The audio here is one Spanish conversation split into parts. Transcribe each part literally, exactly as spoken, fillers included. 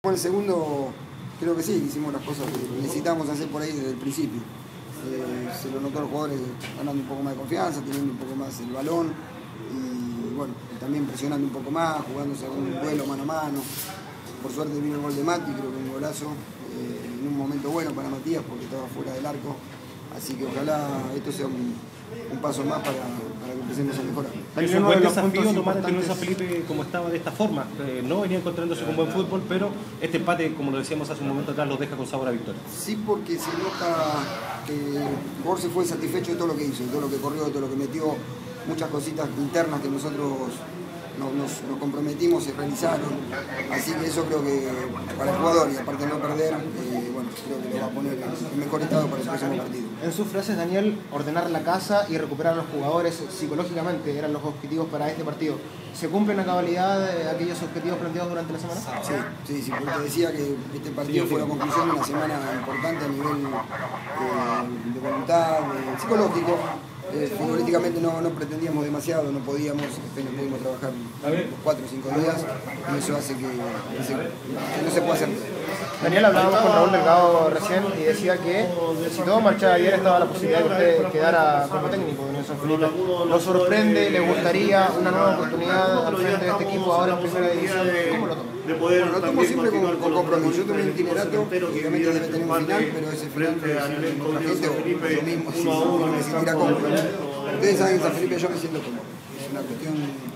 El segundo, creo que sí, hicimos las cosas que necesitábamos hacer por ahí desde el principio. Eh, se lo notó a los jugadores ganando un poco más de confianza, teniendo un poco más el balón y bueno, también presionando un poco más, jugándose algún duelo mano a mano. Por suerte vino el gol de Mati, creo que un golazo, eh, en un momento bueno para Matías porque estaba fuera del arco. Así que ojalá esto sea un, un paso más para, para que empecemos a mejorar. Es un buen desafío tomar el San Felipe como estaba de esta forma. Eh, no venía encontrándose con buen fútbol, pero este empate, como lo decíamos hace un momento atrás, los deja con sabor a victoria. Sí, porque se nota que Borges se fue satisfecho de todo lo que hizo, de todo lo que corrió, de todo lo que metió, muchas cositas internas que nosotros nos, nos, nos comprometimos y realizaron. Así que eso creo que para el jugador, y aparte de no perder, eh, bueno, creo que lo va a poner en mejor estado para el próximo partido. En sus frases, Daniel, ordenar la casa y recuperar a los jugadores psicológicamente eran los objetivos para este partido. ¿Se cumplen a cabalidad aquellos objetivos planteados durante la semana? Sí, sí, sí, porque decía que este partido fue la conclusión de una semana importante a nivel eh, de voluntad, de psicológico. Eh, futbolísticamente no, no pretendíamos demasiado, no podíamos, apenas pudimos trabajar cuatro o cinco días y eso hace que, que, se, que no se pueda hacer. Daniel, hablábamos con Raúl Delgado recién y decía que si todo marchaba bien estaba la posibilidad de que usted quedara como técnico de Unión San Felipe. ¿Lo sorprende? ¿Le gustaría una nueva oportunidad al frente de este equipo ahora en primera división? ¿Cómo lo toma? Bueno, lo tomo siempre con, con compromiso. Yo tuve un itinerato, obviamente debe tener un final, pero ese final puede ser con la gente o yo mismo si no me sintiera cómodo. Ustedes saben que en San Felipe yo me siento cómodo. Es una cuestión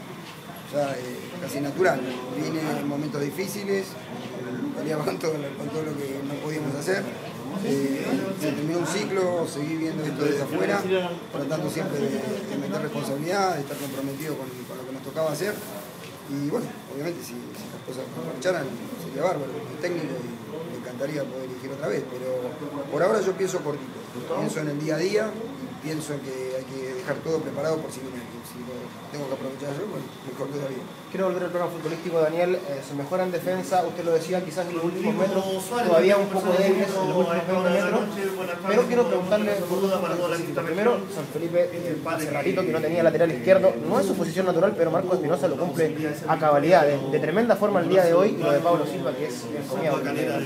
ya, eh, casi natural. Vine en momentos difíciles, peleaba con todo, con todo lo que no podíamos hacer. Eh, se terminó un ciclo, seguí viendo esto desde afuera, tratando siempre de, de meter responsabilidad, de estar comprometido con, con lo que nos tocaba hacer. Y bueno, obviamente si, si las cosas marcharan sería bárbaro, el técnico y me encantaría poder dirigir otra vez, pero por ahora yo pienso cortito, pienso en el día a día y pienso que hay que dejar todo preparado por si, si lo tengo que aprovechar yo, bueno, mejor todavía. Quiero volver al plano futbolístico, Daniel, eh, se mejora en defensa, usted lo decía, quizás en los últimos metros, todavía un poco débiles en los últimos veinte metros, pero quiero preguntarle por dos puntos. Primero, San Felipe, eh, hace ratito que no tenía lateral izquierdo, no es su posición natural, pero Marco Espinosa lo cumple a cabalidad, de, de tremenda forma el día de hoy, y lo de Pablo Silva, que es encomiable.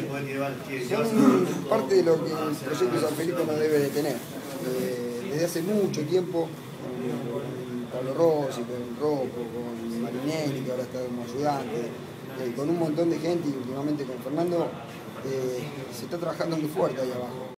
Son parte de lo que el proyecto de San Felipe no debe de tener. Eh, desde hace mucho tiempo, con Pablo Rossi, con Rocco, con Marinelli, que ahora está como ayudante, eh, con un montón de gente y últimamente con Fernando, eh, se está trabajando muy fuerte ahí abajo.